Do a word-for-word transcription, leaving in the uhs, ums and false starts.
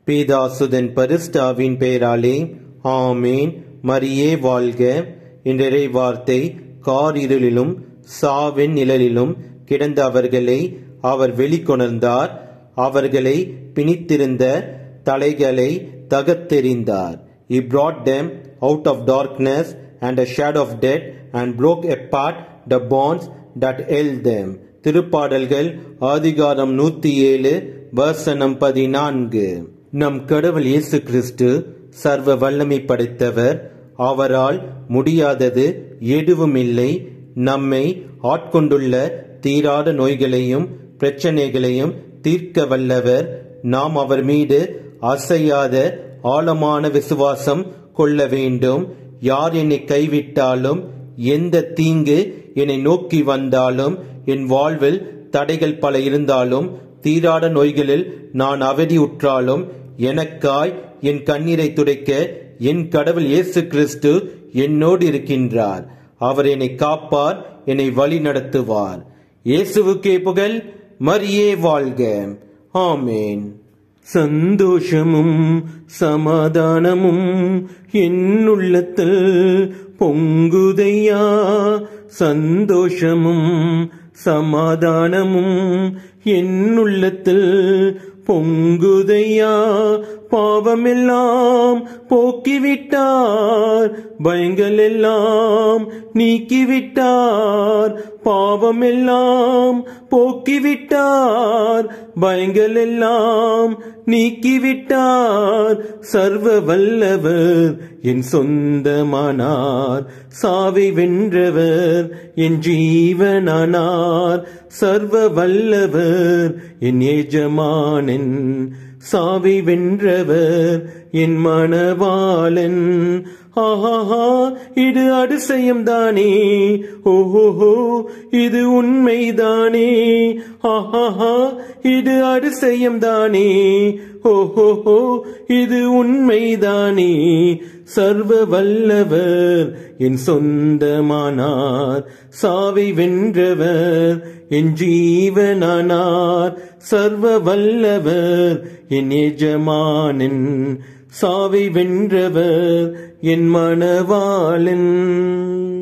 பிதாசுதன் பரிசுத்தாவின் பெயராலே ஆமேன். மரியே வாழ்க. இன்றைய வார்த்தை, காரிருளிலும் சாவின் நிழலிலும் கிடந்த அவர்களை அவர் வெளிக்கொணர்ந்தார். அவர்களை பிணித்திருந்த தலைகளை தகர்த்தெறிந்தார். He brought them out of darkness and a shadow of death and broke apart the bonds that held them. திருப்பாடல்கள் அதிகாரம் நூத்தி ஏழு வசனம் பதினான்கு. நம் கடவுள் இயேசு கிறிஸ்து சர்வ வல்லமை படைத்தவர். அவரால் முடியாதது எதுவுமில்லை. நம்மை ஆட்கொண்டுள்ள தீராத நோய்களையும் பிரச்சனைகளையும் தீர்க்க வல்லவர். நாம் அவர் மீது அசையாத ஆழமான விசுவாசம் கொள்ள வேண்டும். யார் என்னை கைவிட்டாலும், எந்த தீங்கு என்னை நோக்கி வந்தாலும், என் வாழ்வில் தடைகள் பல இருந்தாலும், தீராத நோய்களில் நான் அவதியுற்றாலும், எனக்காய் என் கண்ணீரை துடைக்க என் கடவுள் இயேசு கிறிஸ்து என்னோடு இருக்கின்றார். அவர் என்னை காப்பார், என்னை வழி நடத்துவார். இயேசுவுக்கே புகழ். மரியே வாழ்க. ஆமேன். சந்தோஷமும் சமாதானமும் என்னுள்ளத்தில் பொங்குதையா. சந்தோஷமும் சமாதானமும் என்னுள்ளத்தில் பொங்குதையா. பாவமெல்லாம் போக்கிவிட்டார், பயங்கள் எல்லாம் நீக்கிவிட்டார். பாவமெல்லாம் போக்கிவிட்டார், பயங்கள் எல்லாம் நீக்கிவிட்டார். சர்வ வல்லவர் என் சொந்தமானார், சாவை வென்றவர் என் ஜீவனானார். சர்வ வல்லவர் என் எஜமானன், சாவை வென்றவர் என் மணவாளன். ஆஹா, இது அதிசயம்தானே. ஓஹோ, இது உண்மைதானே. ஆஹா, இது அதிசயம்தானே. ஓஹோ, இது உண்மைதானே. சர்வ வல்லவர் என் சொந்தமானார், சாவை வென்றவர் என் ஜீவனானார். சர்வ வல்லவர் என் எஜமானன், சாவை வென்றவர் என் மணவாளன்.